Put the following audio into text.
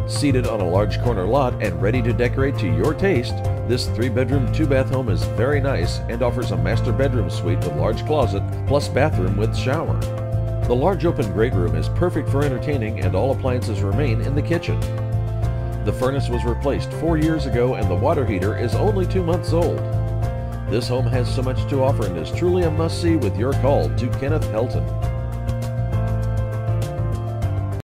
Seated on a large corner lot and ready to decorate to your taste, this 3-bedroom, 2-bath home is very nice and offers a master bedroom suite with large closet plus bathroom with shower. The large open great room is perfect for entertaining and all appliances remain in the kitchen. The furnace was replaced 4 years ago and the water heater is only 2 months old. This home has so much to offer and is truly a must-see with your call to Kenneth Helton.